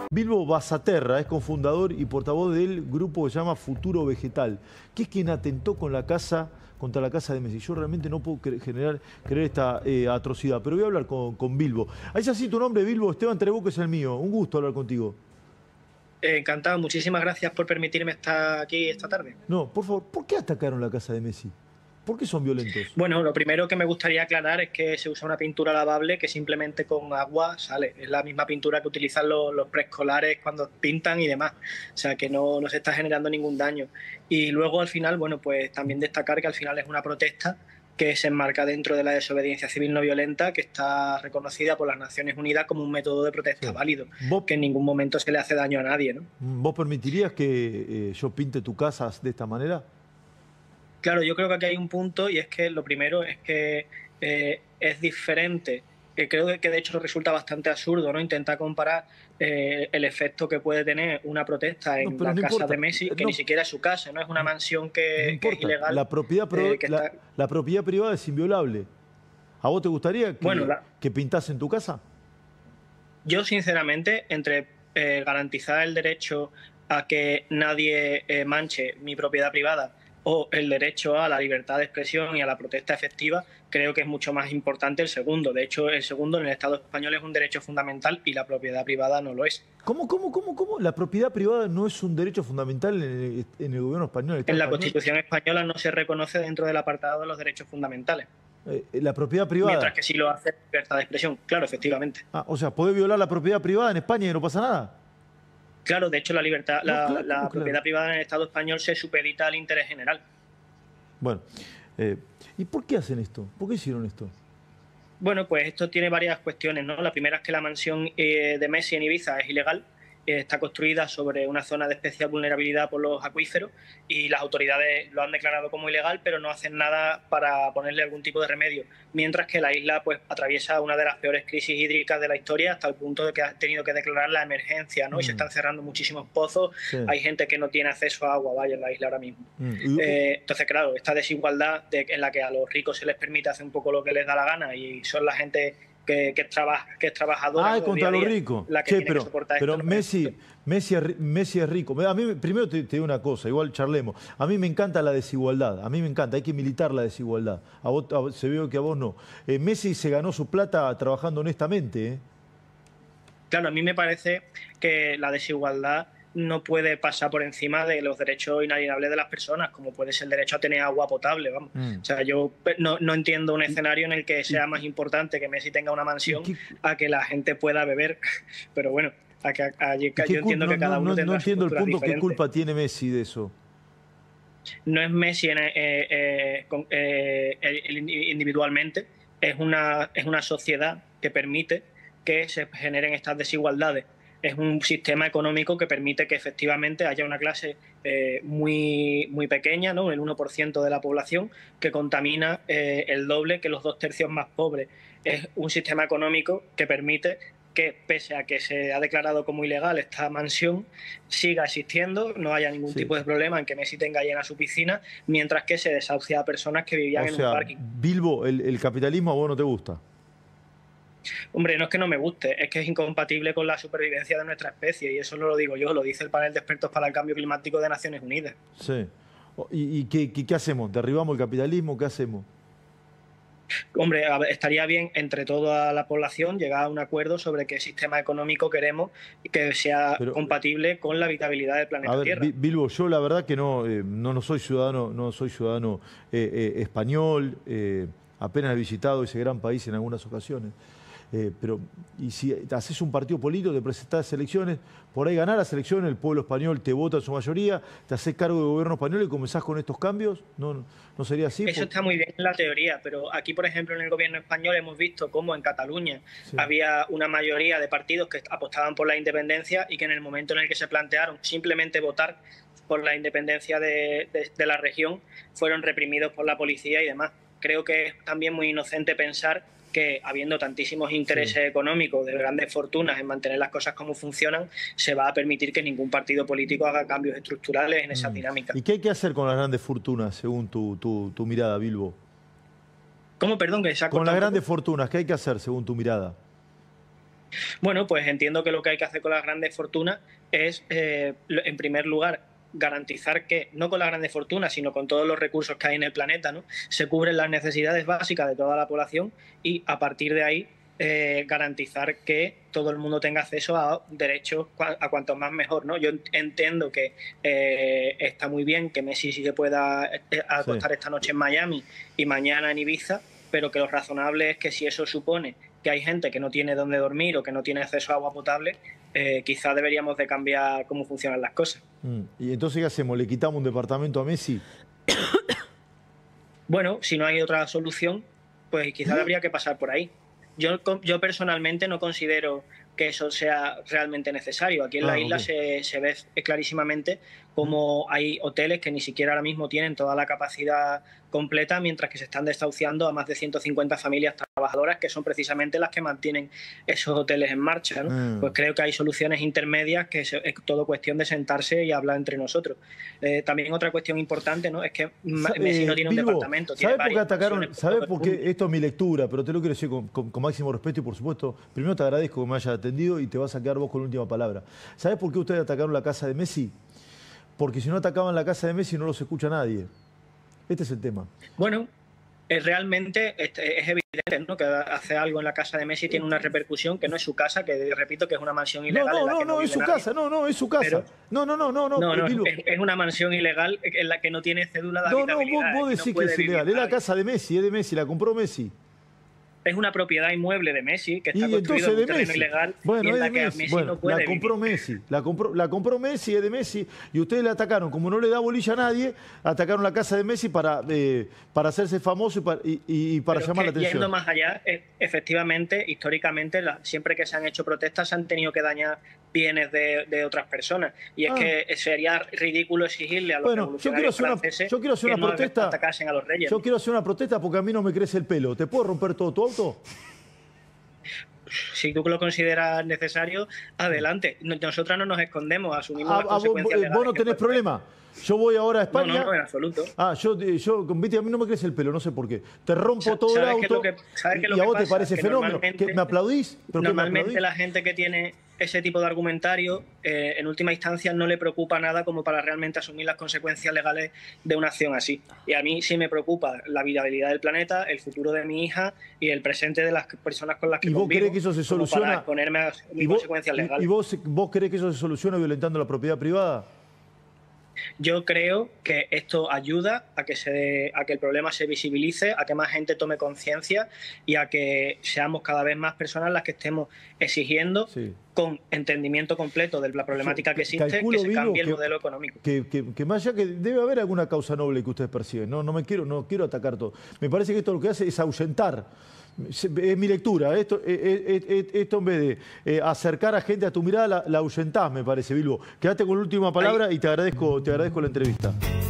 Bilbo Basaterra es cofundador y portavoz del grupo que se llama Futuro Vegetal, que es quien atentó contra la casa de Messi. Yo realmente no puedo creer esta atrocidad, pero voy a hablar con Bilbo. Ahí es así tu nombre, Bilbo. Esteban Trebuco es el mío. Un gusto hablar contigo. Encantado, muchísimas gracias por permitirme estar aquí esta tarde. No, por favor, ¿por qué atacaron la casa de Messi? ¿Por qué son violentos? Bueno, lo primero que me gustaría aclarar es que se usa una pintura lavable que simplemente con agua sale. Es la misma pintura que utilizan los preescolares cuando pintan y demás. O sea, que no se está generando ningún daño. Y luego, al final, bueno, pues también destacar que al final es una protesta que se enmarca dentro de la desobediencia civil no violenta, que está reconocida por las Naciones Unidas como un método de protesta válido, que en ningún momento se le hace daño a nadie, ¿no? ¿Vos permitirías que yo pinte tu casa de esta manera? Claro, yo creo que aquí hay un punto, y es que lo primero es que es diferente. Creo que de hecho resulta bastante absurdo, ¿no? Intentar comparar el efecto que puede tener una protesta en la casa de Messi, que ni siquiera es su casa, ¿no? Es una mansión que es ilegal. La propiedad privada es inviolable. ¿A vos te gustaría que pintasen tu casa? Yo, sinceramente, entre garantizar el derecho a que nadie manche mi propiedad privada o el derecho a la libertad de expresión y a la protesta efectiva, creo que es mucho más importante el segundo. De hecho, el segundo en el Estado español es un derecho fundamental y la propiedad privada no lo es. ¿Cómo? ¿La propiedad privada no es un derecho fundamental en el gobierno español? En la Constitución española no se reconoce dentro del apartado de los derechos fundamentales. ¿La propiedad privada? Mientras que sí lo hace la libertad de expresión, claro, efectivamente. Ah, o sea, ¿podés violar la propiedad privada en España y no pasa nada? Claro, de hecho la propiedad privada en el Estado español se supedita al interés general. Bueno, ¿y por qué hacen esto? ¿Por qué hicieron esto? Bueno, pues esto tiene varias cuestiones, ¿no? La primera es que la mansión de Messi en Ibiza es ilegal. Está construida sobre una zona de especial vulnerabilidad por los acuíferos y las autoridades lo han declarado como ilegal, pero no hacen nada para ponerle algún tipo de remedio. Mientras que la isla pues atraviesa una de las peores crisis hídricas de la historia, hasta el punto de que ha tenido que declarar la emergencia, ¿no? Y se están cerrando muchísimos pozos. Sí. Hay gente que no tiene acceso a agua, vaya, en la isla ahora mismo. Entonces, claro, esta desigualdad en la que a los ricos se les permite hacer un poco lo que les da la gana y son la gente que es trabajadora. Ah, contra los ricos. Pero Messi es rico. A mí, primero te digo una cosa, igual charlemos. A mí me encanta la desigualdad, a mí me encanta, hay que militar la desigualdad. Se ve que a vos no. Messi se ganó su plata trabajando honestamente. Claro, a mí me parece que la desigualdad no puede pasar por encima de los derechos inalienables de las personas, como puede ser el derecho a tener agua potable, vamos. O sea, yo no entiendo un escenario en el que sea más importante que Messi tenga una mansión a que la gente pueda beber. Pero bueno, yo entiendo que cada uno tendrá su cultura diferente. No entiendo el punto. ¿Qué culpa tiene Messi de eso? No es Messi individualmente, es una sociedad que permite que se generen estas desigualdades. Es un sistema económico que permite que efectivamente haya una clase muy pequeña, ¿no? El 1% de la población, que contamina el doble que los 2/3 más pobres. Es un sistema económico que permite que, pese a que se ha declarado como ilegal esta mansión, siga existiendo, no haya ningún tipo de problema en que Messi tenga llena su piscina, mientras que se desahucia a personas que vivían en un parking. Bilbo, ¿el capitalismo a vos no te gusta? Hombre, no es que no me guste, es que es incompatible con la supervivencia de nuestra especie, y eso no lo digo yo, lo dice el panel de expertos para el cambio climático de Naciones Unidas. Sí. ¿Y qué hacemos? ¿Derribamos el capitalismo? ¿Qué hacemos? Hombre, estaría bien entre toda la población llegar a un acuerdo sobre qué sistema económico queremos y que sea compatible con la habitabilidad del planeta Tierra. Bilbo, yo la verdad que no soy ciudadano español, apenas he visitado ese gran país en algunas ocasiones. Y si haces un partido político, te presentás a elecciones, por ahí ganás las elecciones, el pueblo español te vota en su mayoría, te haces cargo del gobierno español y comenzás con estos cambios, ¿no sería así? Eso está muy bien en la teoría, pero aquí, por ejemplo, en el gobierno español hemos visto cómo en Cataluña había una mayoría de partidos que apostaban por la independencia y que en el momento en el que se plantearon simplemente votar por la independencia de la región, fueron reprimidos por la policía y demás. Creo que es también muy inocente pensar que, habiendo tantísimos intereses económicos de grandes fortunas en mantener las cosas como funcionan, se va a permitir que ningún partido político haga cambios estructurales en esa dinámica. ¿Y qué hay que hacer con las grandes fortunas, según tu mirada, Bilbo? ¿Cómo, perdón? Con las grandes fortunas, ¿qué hay que hacer, según tu mirada? Bueno, pues entiendo que lo que hay que hacer con las grandes fortunas es, en primer lugar, garantizar que, no con las grandes fortunas, sino con todos los recursos que hay en el planeta, ¿no?, se cubren las necesidades básicas de toda la población y, a partir de ahí, garantizar que todo el mundo tenga acceso a derechos a cuantos más mejor, ¿no? Yo entiendo que está muy bien que Messi sí se pueda acostar esta noche en Miami y mañana en Ibiza, pero que lo razonable es que, si eso supone que hay gente que no tiene dónde dormir o que no tiene acceso a agua potable, quizás deberíamos de cambiar cómo funcionan las cosas. ¿Y entonces qué hacemos? ¿Le quitamos un departamento a Messi? Bueno, si no hay otra solución, pues quizás habría que pasar por ahí. Yo personalmente no considero que eso sea realmente necesario. Aquí en la isla se ve clarísimamente cómo hay hoteles que ni siquiera ahora mismo tienen toda la capacidad completa, mientras que se están desahuciando a más de 150 familias trabajadoras, que son precisamente las que mantienen esos hoteles en marcha, ¿no? Pues creo que hay soluciones intermedias, que es todo cuestión de sentarse y hablar entre nosotros. También otra cuestión importante, ¿no?, es que Messi no tiene un departamento. ¿Sabes por qué atacaron? ¿Sabes por qué? Esto es mi lectura, pero te lo quiero decir con máximo respeto y, por supuesto, primero te agradezco que me hayas atendido y te vas a quedar vos con la última palabra. ¿Sabes por qué ustedes atacaron la casa de Messi? Porque si no atacaban la casa de Messi no los escucha nadie. Este es el tema. Bueno, realmente es evidente, ¿no?, que hacer algo en la casa de Messi tiene una repercusión, que no es su casa, que repito que es una mansión ilegal. No, es su casa, es su casa. No, es una mansión ilegal en la que no tiene cédula de habitabilidad. Vos decís que es ilegal. Es la casa de Messi, es de Messi, la compró Messi. Es una propiedad inmueble de Messi, que está construida en un terreno ilegal, y en la que Messi no puede la compró vivir. Messi, la compró Messi, es de Messi, y ustedes la atacaron. Como no le da bolilla a nadie, atacaron la casa de Messi para hacerse famoso y para llamar la atención. Yendo más allá, efectivamente, históricamente, siempre que se han hecho protestas se han tenido que dañar bienes de otras personas. Y es que sería ridículo exigirle a los revolucionarios franceses que no atacasen a los reyes. Yo quiero hacer una protesta porque a mí no me crece el pelo. ¿Te puedo romper todo tu auto? Si tú lo consideras necesario, adelante. Nosotros no nos escondemos, asumimos las consecuencias legales. ¿Vos no tenés problema? Yo voy ahora a España. No, en absoluto. Viste, a mí no me crece el pelo, no sé por qué. Te rompo todo el auto y a vos te parece fenómeno. ¿Me aplaudís? Normalmente la gente que tiene ese tipo de argumentario, en última instancia, no le preocupa nada como para realmente asumir las consecuencias legales de una acción así. Y a mí sí me preocupa la viabilidad del planeta, el futuro de mi hija y el presente de las personas con las que convivo. ¿Y vos crees que eso se soluciona? Para exponerme a consecuencias legales. ¿Y vos crees que eso se soluciona violentando la propiedad privada? Yo creo que esto ayuda a que el problema se visibilice, a que más gente tome conciencia y a que seamos cada vez más personas las que estemos exigiendo, con entendimiento completo de la problemática que existe, que se cambie el modelo económico. Que más allá que debe haber alguna causa noble que ustedes persiguen. No quiero atacar todo. Me parece que esto lo que hace es ahuyentar. Es mi lectura. Esto en vez de acercar a gente a tu mirada, la ahuyentás, me parece, Bilbo. Quédate con la última palabra y te agradezco la entrevista.